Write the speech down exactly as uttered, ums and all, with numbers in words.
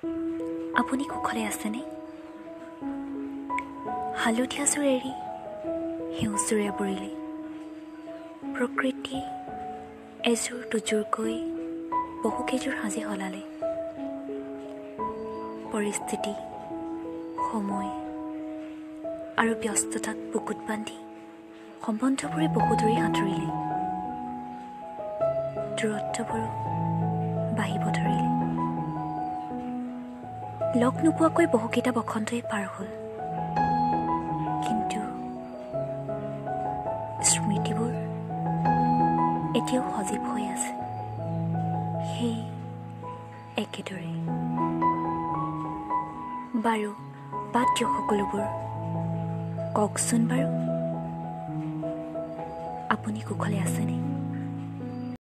আপুনি কুশলে আছেনে? হালধীয়া জোৰ এৰি সেউজ জোৰে পৰিলে প্ৰকৃতিয়ে এযোৰ দুযোৰকৈ বহুকেইযোৰ সাজি সলালে। পৰিস্থিতি, সময় আৰু ব্যস্ততাক বুকুত বান্ধি সম্বন্ধবোৰে বহুদূৰে সাঁতুৰিলে। দূৰত্ববোৰো বাঢ়িব ধৰিলে। লগ নোপোৱাকৈ বহুকেইটা বসন্তই পাৰ হ'ল, কিন্তু স্মৃতিবোৰ এতিয়াও সজীৱ হৈ আছে, সেই একেদৰে। বাৰু বাদ দিয়ক সকলোবোৰ, কওকচোন বাৰু আপুনি কুশলে আছেনে?